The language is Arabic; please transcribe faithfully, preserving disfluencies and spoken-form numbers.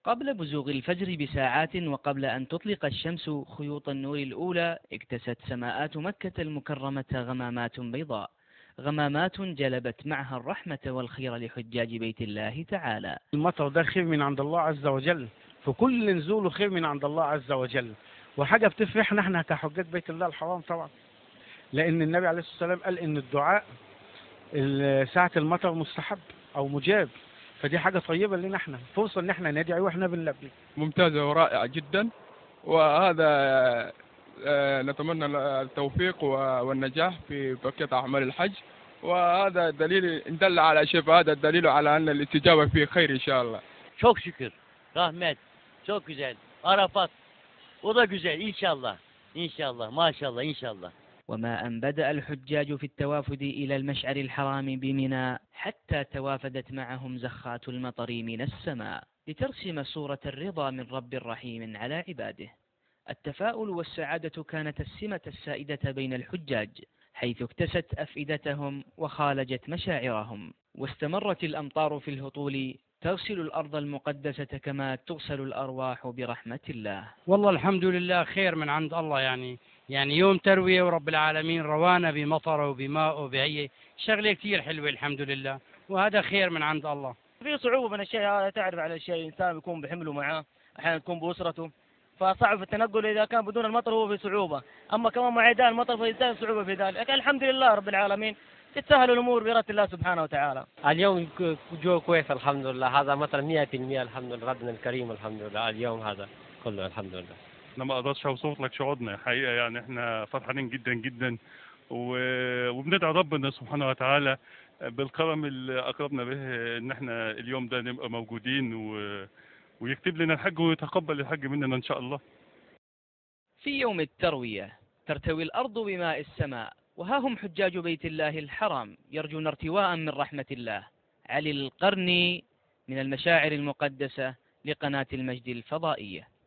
قبل بزوغ الفجر بساعات وقبل أن تطلق الشمس خيوط النور الأولى، اكتست سماءات مكة المكرمة غمامات بيضاء، غمامات جلبت معها الرحمة والخير لحجاج بيت الله تعالى. المطر ده خير من عند الله عز وجل، فكل نزوله خير من عند الله عز وجل، وحاجة بتفرحنا احنا كحجاج بيت الله الحرام طبعا، لأن النبي عليه الصلاة والسلام قال إن الدعاء ساعة المطر مستحب أو مجاب، فدي حاجة طيبة لنا احنا، فرصة إن احنا ندعي واحنا بنلبي. ممتازة ورائعة جدا، وهذا آه، نتمنى التوفيق والنجاح في بقية أعمال الحج، وهذا دليل إن دل على شيء فهذا الدليل على أن الاستجابة فيه خير إن شاء الله. Çok şükür. Rahmet. Çok güzel. Arafat. O da güzel inşallah. İnşallah. Maşallah inşallah. وما أن بدأ الحجاج في التوافد إلى المشعر الحرام بمنى حتى توافدت معهم زخات المطر من السماء لترسم صورة الرضا من رب رحيم على عباده. التفاؤل والسعادة كانت السمة السائدة بين الحجاج، حيث اكتست أفئدتهم وخالجت مشاعرهم، واستمرت الأمطار في الهطول تغسل الأرض المقدسة كما تغسل الأرواح برحمة الله. والله الحمد لله خير من عند الله، يعني يعني يوم تروية ورب العالمين روانا بمطر وبماء وبهي شغلة كثير حلوة الحمد لله، وهذا خير من عند الله. في صعوبة من الشيء هذا، تعرف على الشيء الإنسان بيكون بحمله معاه، أحيانا يكون بأسرته، فصعب في التنقل. إذا كان بدون المطر هو في صعوبة، أما كمان مع عيدان المطر فيزداد صعوبة في ذلك، لكن الحمد لله رب العالمين تتسهل الأمور بإرادة الله سبحانه وتعالى. اليوم جو كويس الحمد لله، هذا مطر مئة بالمئة الحمد لله، ربنا الكريم الحمد لله، اليوم هذا كله الحمد لله. انا ما اقدرش اوصف لك شعورنا حقيقه، يعني احنا فرحانين جدا جدا وبندعي ربنا سبحانه وتعالى بالكرم اللي اكرمنا به ان احنا اليوم ده نبقى موجودين و... ويكتب لنا الحج ويتقبل الحج مننا ان شاء الله. في يوم التروية ترتوي الأرض بماء السماء، وها هم حجاج بيت الله الحرام يرجون ارتواء من رحمة الله. علي القرني من المشاعر المقدسة لقناة المجد الفضائية.